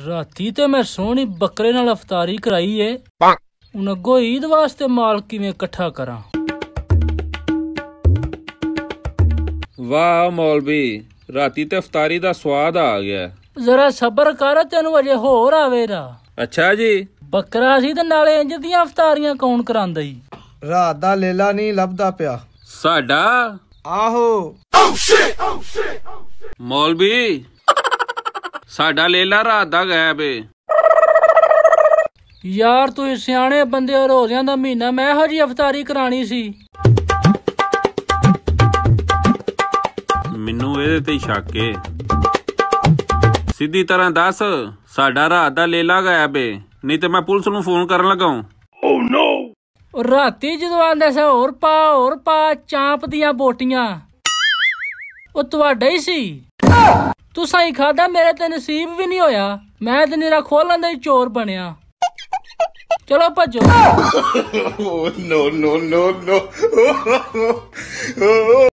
राती ते मैं सोहनी बकरे नाल अफतारी कराई है। हुण अग्गों ईद वास्ते माल किवें इकट्ठा करां। वाह मौलवी, राती ते अफतारी दा स्वाद आ गया। जरा सबर कर, तेनू अजे होर आवेगा। अच्छा जी। बकरा सी ते नाले इंज दियां अफतारियां कौन करांदा ई? रात दा लेला नहीं लभदा पिया साडा। आहो मौलवी, साडा लेला रात दा गायब है। यार तू सियाणे बंदे और रोज़ियां दा महीना, मैं हो जी अफतारी करानी सी। मैनू इहदे ते शक है। सीधी तरह दस, साडा रात दा लेला गायब है, नहीं ते मैं पुलिस नू फोन करन लगा। Oh no! राती जदों आंदा सा होर पा चांप दियां बोटियां, ओ तुहाडा ही सी। तुसां ही खादा, मेरे ते नसीब भी नहीं होया। मैं ते निरा खोलन दा ही चोर बनया। चलो भजो। No, no, no, no.